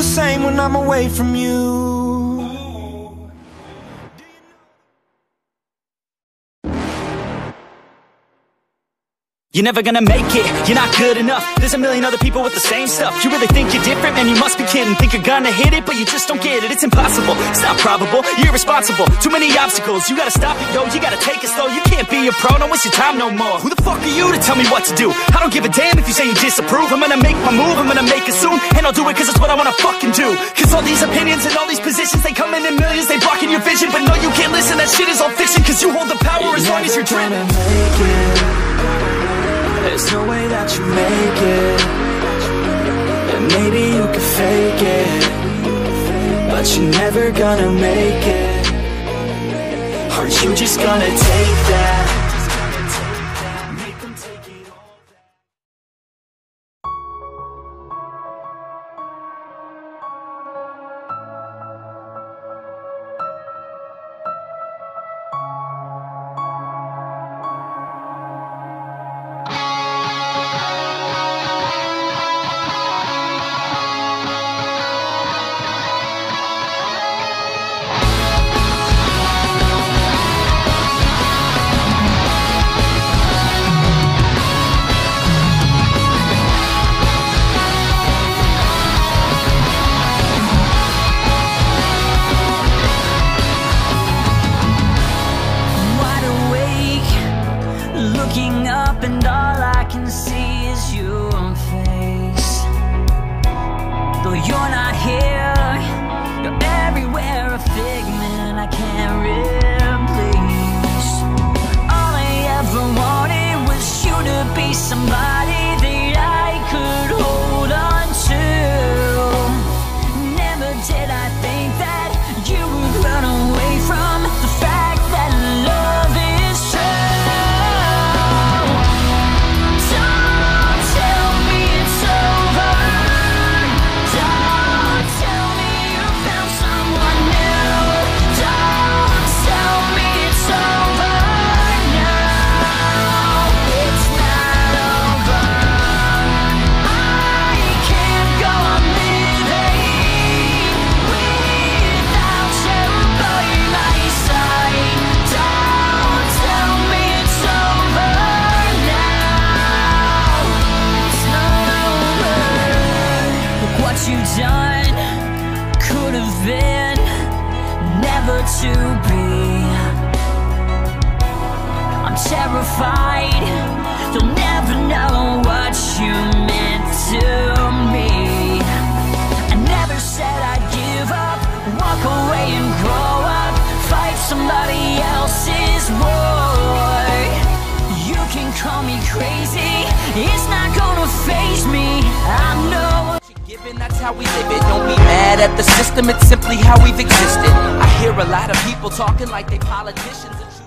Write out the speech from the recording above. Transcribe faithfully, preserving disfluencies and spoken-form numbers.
same when I'm away from you. You're never gonna make it, you're not good enough. There's a million other people with the same stuff. You really think you're different? Man, you must be kidding. Think you're gonna hit it, but you just don't get it. It's impossible, it's not probable, you're irresponsible. Too many obstacles, you gotta stop it, yo. You gotta take it slow, you can't be a pro. Don't waste your time no more. Who the fuck are you to tell me what to do? I don't give a damn if you say you disapprove. I'm gonna make my move, I'm gonna make it soon. And I'll do it cause it's what I wanna fucking do. Cause all these opinions and all these positions, they come in in millions, they blocking your vision. But no, you can't listen, that shit is all fiction. Cause you hold the power as long as you're dreaming. There's no way that you make it. And maybe you can fake it, but you're never gonna make it. Aren't you just gonna take that? Looking up and all I can see is your face. Though you're not here, you're everywhere, a figment I can't replace. All I ever wanted was you to be somebody that I could hold on to. Never did I think that you would run away from the fact that love is true. You done could have been never to be. I'm terrified you'll never know what you meant to me. I never said I'd give up, walk away and grow up, fight somebody else's war. You can call me crazy, it's not gonna faze me. I know. Given that's how we live it, don't be mad at the system, it's simply how we've existed. I hear a lot of people talking like they politicians and